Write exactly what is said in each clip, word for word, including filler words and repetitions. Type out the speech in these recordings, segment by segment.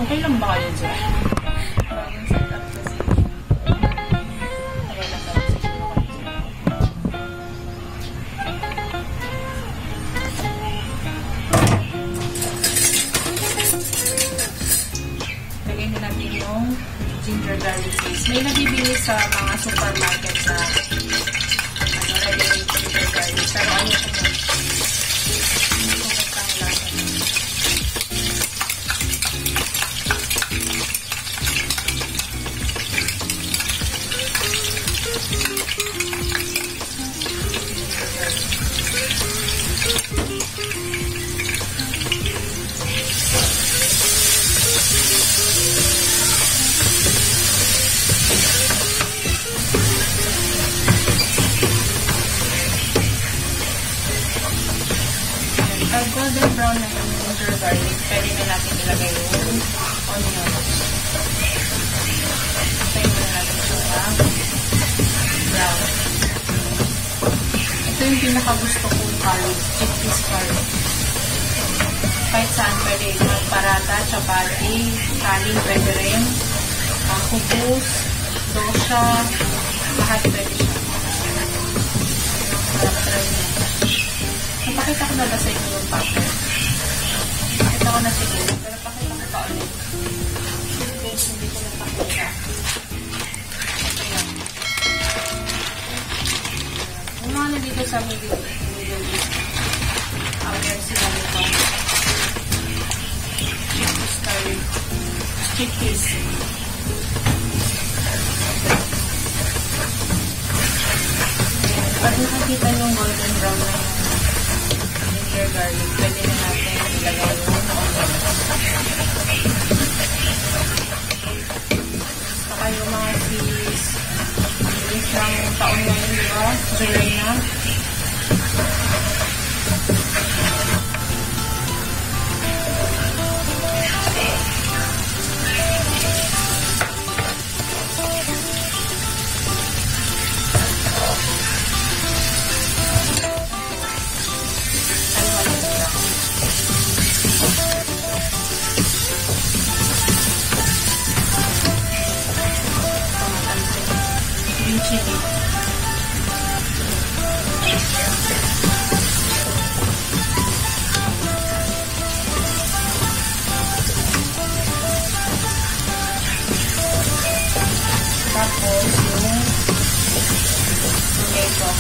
Okay lang ba kayo dyan? Bagong setup kasi. Okay lang daw siguro kayo dyan. Lagay na natin yung ginger garlic paste. May nabibili sa mga supermarket sa ano, ready-made ginger garlic. Pero ano ko mo? Hindi ko magkang lasa. Pag golden brown na yung ginger garlic, pwede na natin ilagay yung onions. Pwede na natin siya brown. Ito yung pinakagusto kong curry, chickpeas curry. Kahit saan pwede, magparata, chapati, kanin pwede rin, uh, kubus, dosha, lahat pwede siya. Sarap try niya. Napakita ko na ba sa inyo yung pattern? Pakita ko na siguro, pero pakita ko pa ulit. Guys, hindi ko napakita. Okay lang. Yung mga nandito sa Middle East, aware sila nito. Chickpeas curry. Chickpeas. Pag nakakita yung golden brown na yung ginger garlic, pwede na natin ilagay yung onions. Saka yung mga cheese. Bilis ng taon ngayon, di ba? July na. Chili. Tapos yung tomato.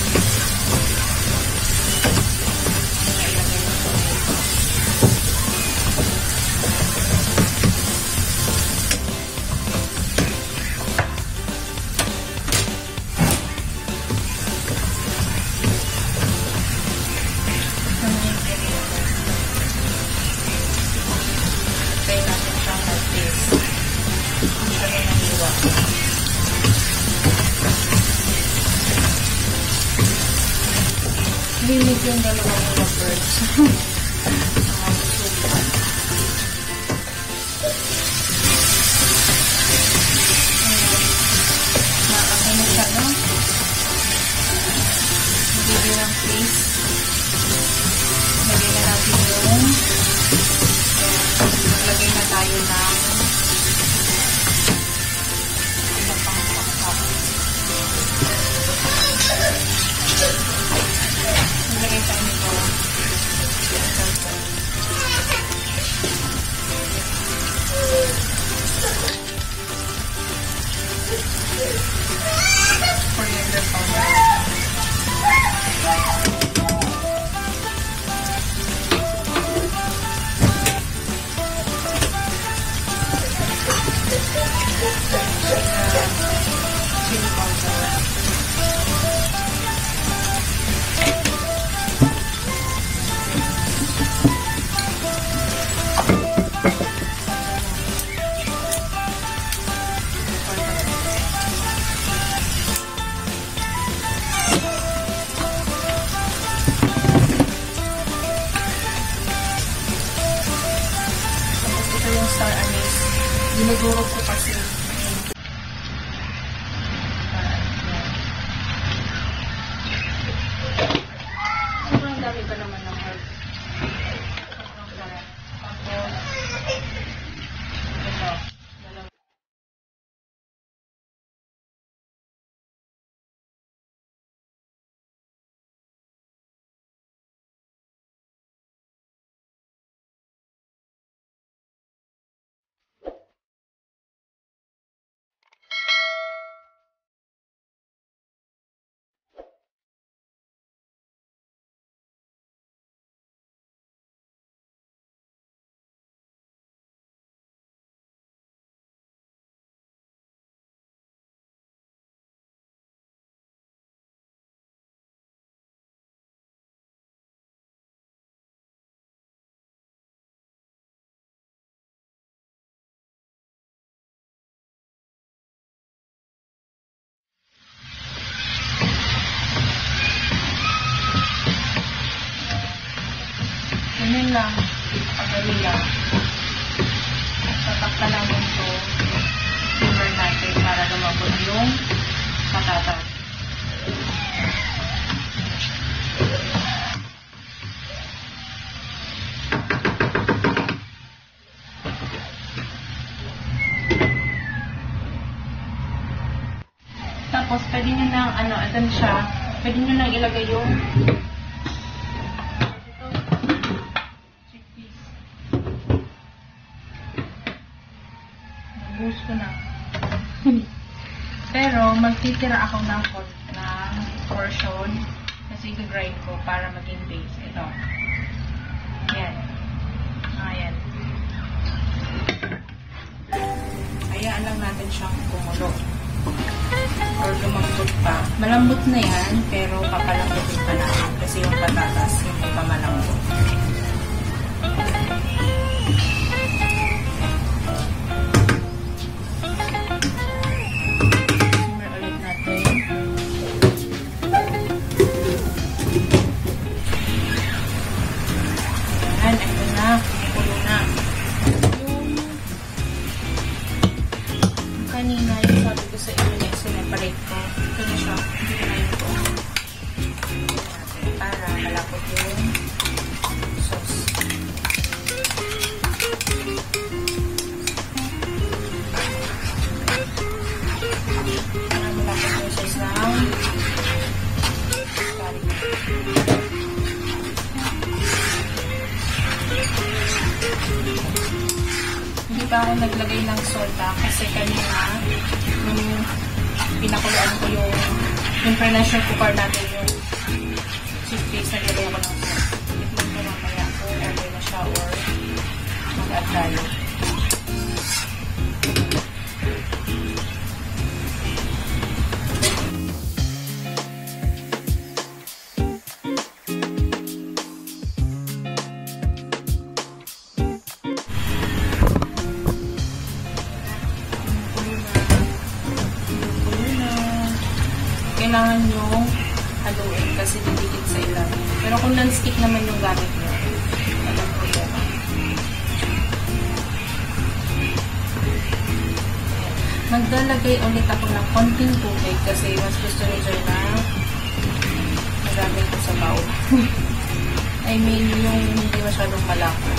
Linig yung dalawang lovebirds. Nakakasin siya, no? Hindi ng paste. Lagay na natin yung lagay na tayo ng ibang pang-pakpak. Lagay tayo nito. Coriander powder. Chili powder. Star anise. Dinudurog ko kasi. Sobrang dami pa naman ng herb. Sobrang sarap. Tapos, ito. lang, pagdali lang. Tatakta lang ito, simmer natin para lumabot yung patatas. Tapos, pwede nyo lang, ano, adan siya, pwede nyo lang ilagay yung chickpeas. Nabus ko na. Pero, magtitira ako ng, ng portion kasi i-grind ko para maging base. Ito. Ayan. Ayan. Hayaan lang natin siyang kumulo. Or lumambot pa. Malambot na yan, pero papalambutin pa natin kasi yung patatas hindi pa malambot. Simmer ulit natin. Ayan, ito na. Kulo na. Yung kanina, yung sabi ko sa inyo, separate ko. Ito na siya. Hindi na ito. Para malapot yung sauce. Para malapot yung sauce ng curry. Hindi pa ako naglagay ng salt ha, kasi kanina nung pinakuluan ko yung yung pressure cooker natin yung chickpeas na nilagay ko ng sauce. Itlog ko mamaya kung okay na siya or mag-add tayo. Kailangan yung haluin kasi didikit sa ilalim. Pero kung non-stick naman yung gamit nyo, walang problema. Maglalagay ulit ako ng konting tubig kasi mas gusto nyo dyan na magamit ko sa baon. I mean, yung hindi masyadong malaki.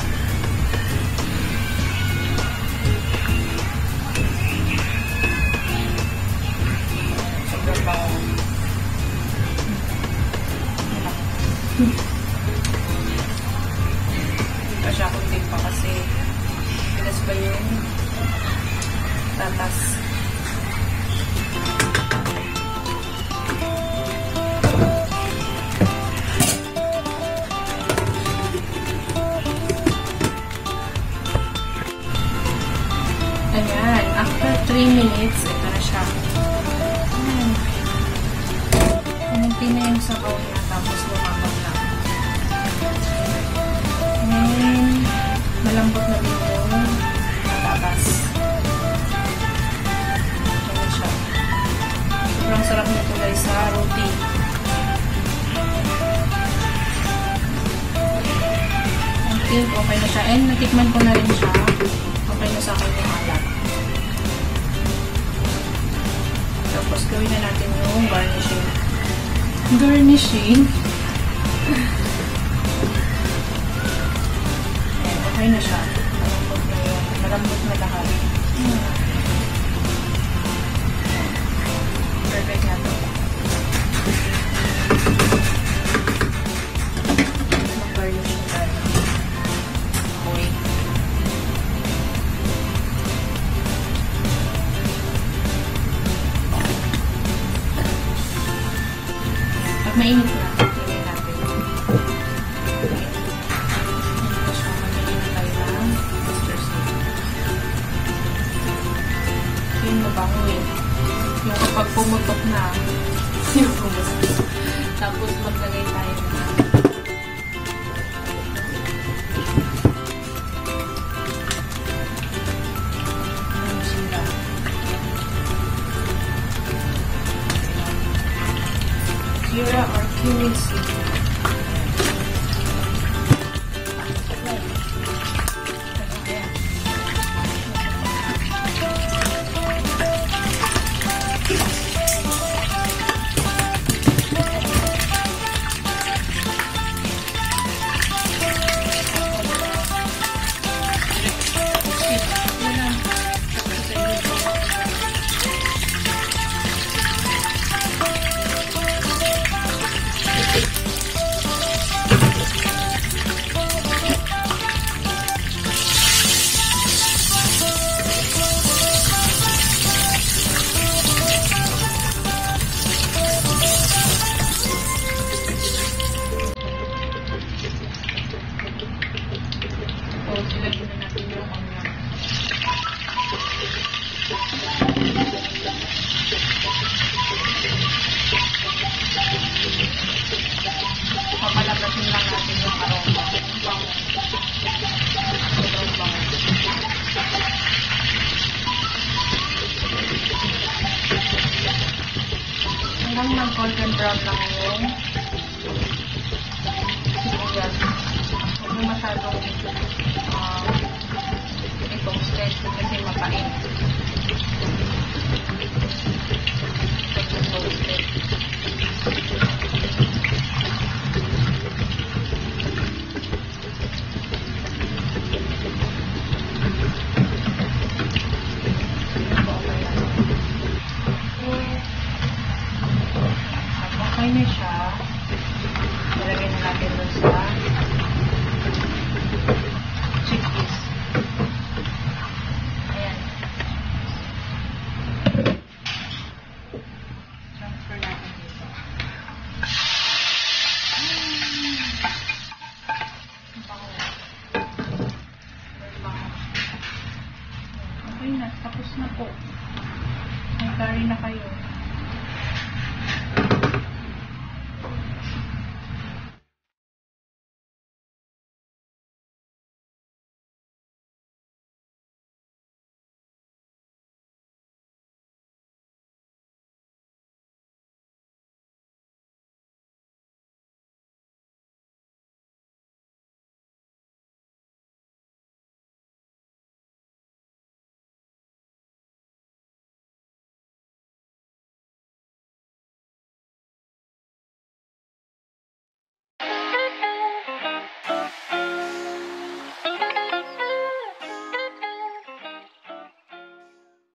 Sobrang baon. Hindi pa siya kunting pa kasi pinas ba yung tatas. Ayan, after three minutes, ito na siya. Ayan. Kumunti na yung sabaw niya, tapos lumabot na. Ayan, malambot na din yung patatas. Ayan siya. Sobrang sarap nito guys sa roti. I think okay na siya. And natikman ko na rin siya. Okay na sa akin yung alat. Tapos gawin na natin yung garnishing. Garnishing? Ayan, okay na siya. Malambot na yun. Malambot na lahat. Hmm. Perfect na ito. Mag-garnishing tayo. Okay. Pag mainit na. masyadong uh, i-toasted kasi mapait. Toasted. Okay na siya. Ilagay na natin doon sa chickpeas. Ayan. Transfer natin dito. Ang bango. Ang bango. Okay na. Tapos na po. May curry na kayo.